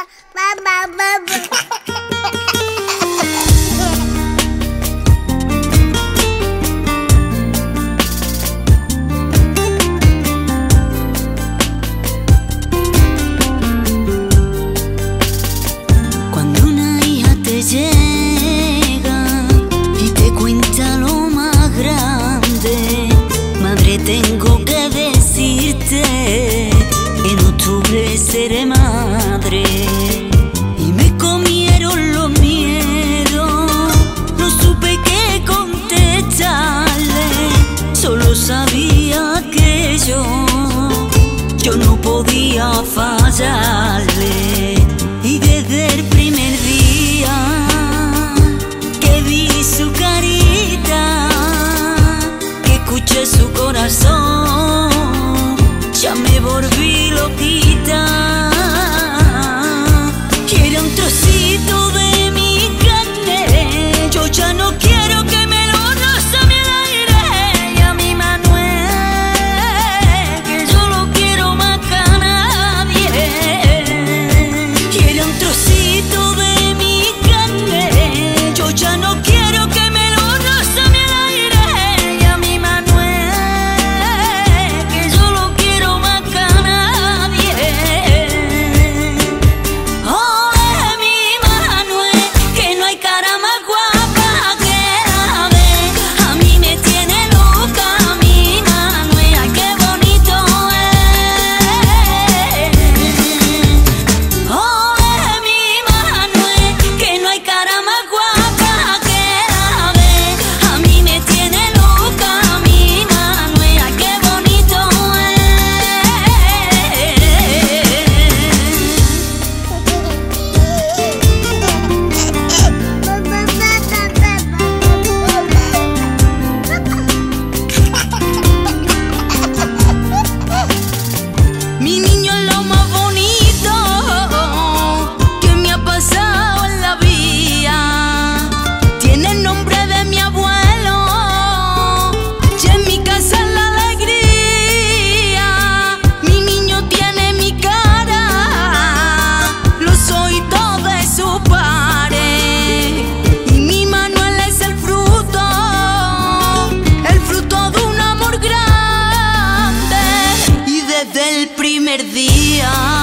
Cuando una hija te llega y te cuenta lo más grande, madre, tengo que decirte, en octubre seré madre. Y me comieron los miedos, no supe qué contestarle, solo sabía que yo no podía fallarle. Y desde el primer día que vi su carita, que escuché su corazón, ya me volví loquita. Quiero un trocito de mi carne, yo ya no quiero que me lo roce mi aire. Y a mi Manuel, que yo lo quiero más que a nadie. Quiero un trocito de mi carne, yo ya no quiero que me lo roce mi aire. Y a mi Manuel, que yo lo quiero más que a nadie. Oh, mi Manuel, que no hay cara más guapa que la de. A mí me tiene loca, mi Manuel, ay, qué bonito es. Oh, mi Manuel, que no hay cara más guapa que la de. A mí me tiene loca, mi Manuel, ay, qué bonito Mi niño es lo más bonito que me ha pasado en la vida. Tiene el nombre de mi abuelo y en mi casa es la alegría. Mi niño tiene mi cara, los oídos de su padre. Y mi Manuel es el fruto de un amor grande. Y desde el primer día